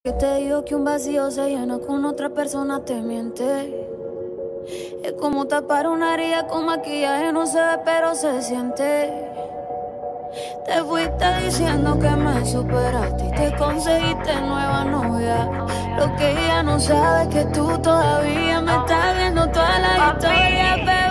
Que te digo que un vacío se llena con otra persona te miente. Es como tapar una herida con maquillaje, no se ve pero se siente. Te fuiste diciendo que me superaste y te conseguiste nueva novia. Lo que ella no sabe es que tú todavía me estás viendo toda la historia,